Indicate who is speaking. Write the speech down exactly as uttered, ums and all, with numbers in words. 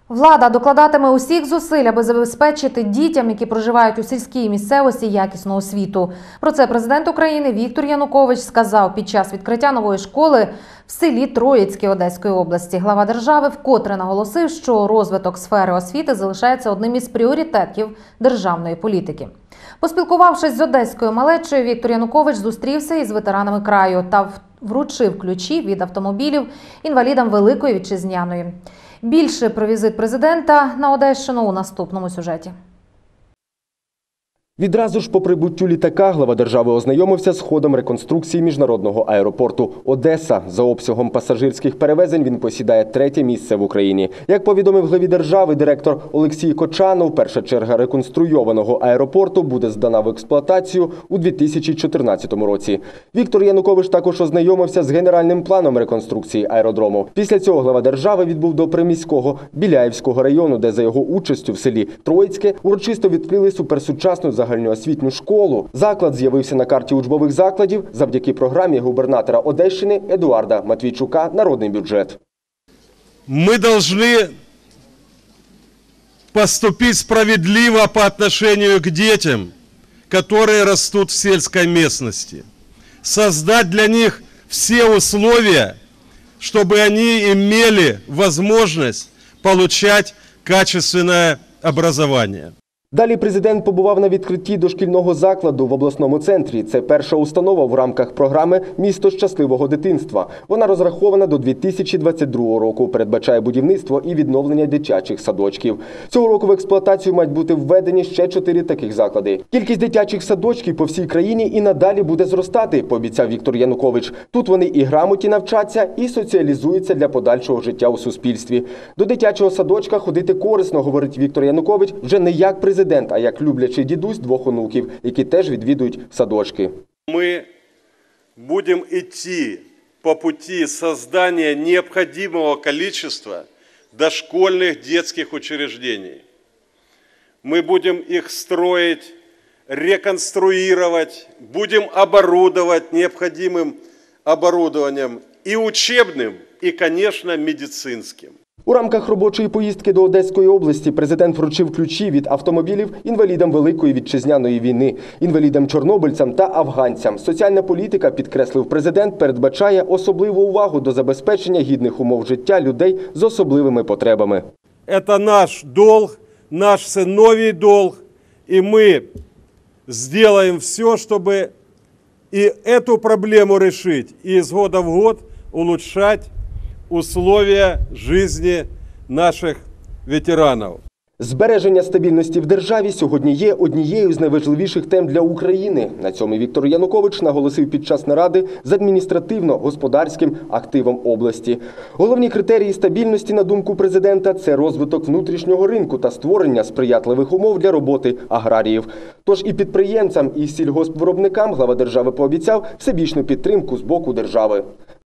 Speaker 1: Влада докладатиме усіх зусиль, аби забезпечити дітям, які проживають у сільській місцевості, якісну освіту. Про це президент України Віктор Янукович сказав під час відкриття нової школи в селі Троїцьке Одеської області. Глава держави вкотре наголосив, що розвиток сфери освіти залишається одним із пріоритетів державної політики. Поспілкувавшись з одеською малечею, Віктор Янукович зустрівся із ветеранами краю та вручив ключі від автомобілів інвалідам Великої Вітчизняної. Більше про візит президента на Одещину у наступному сюжеті.
Speaker 2: Відразу ж по прибуттю літака глава держави ознайомився з ходом реконструкції міжнародного аеропорту Одеса. За обсягом пасажирських перевезень він посідає третє місце в Україні. Як повідомив главі держави директор Олексій Кочанов, перша черга реконструйованого аеропорту буде здана в експлуатацію у дві тисячі чотирнадцятому році. Віктор Янукович також ознайомився з генеральним планом реконструкції аеродрому. Після цього глава держави відбув до приміського Біляївського району, де за його участю в селі Троїцьке урочисто відкрили суперсучасну загальноосвітню школу. Заклад з'явився на карті учбових закладів завдяки програмі губернатора Одещини Едуарда Матвійчука «Народний бюджет».
Speaker 3: Ми повинні поступити справедливо по отношению к детям, которые растут в сельской местности. Создать для них все условия, чтобы они имели возможность получать качественное образование.
Speaker 2: Далі президент побував на відкритті дошкільного закладу в обласному центрі. Це перша установа в рамках програми «Місто щасливого дитинства». Вона розрахована до дві тисячі двадцять другого року, передбачає будівництво і відновлення дитячих садочків. Цього року в експлуатацію мають бути введені ще чотири таких заклади. Кількість дитячих садочків по всій країні і надалі буде зростати, пообіцяв Віктор Янукович. Тут вони і грамоті навчаться, і соціалізуються для подальшого життя у суспільстві. До дитячого садочка ходити корисно, говорить Віктор Янукович, вже не як президент. Президент, а як люблячий дідусь двох онуків, які теж відвідують садочки.
Speaker 3: Ми будемо йти по путі створення необхідного кількості дошкольних дитячих учреждень. Ми будемо їх строїти, реконструювати, будемо оборудовувати необхідним оборудованням і учебним, і, звісно, медицинським.
Speaker 2: У рамках робочої поїздки до Одеської області президент вручив ключі від автомобілів інвалідам Великої Вітчизняної війни, інвалідам-чорнобильцям та афганцям. Соціальна політика, підкреслив президент, передбачає особливу увагу до забезпечення гідних умов життя людей з особливими потребами.
Speaker 3: Це наш долг, наш синовій долг, і ми зробимо все, щоб і цю проблему вирішити, і з года в год улучшати условия жизни наших ветеранів.
Speaker 2: Збереження стабільності в державі сьогодні є однією з найважливіших тем для України. На цьому Віктор Янукович наголосив під час наради з адміністративно-господарським активом області. Головні критерії стабільності, на думку президента, це розвиток внутрішнього ринку та створення сприятливих умов для роботи аграріїв. Тож і підприємцям, і сільгоспвиробникам глава держави пообіцяв всебічну підтримку з боку держави.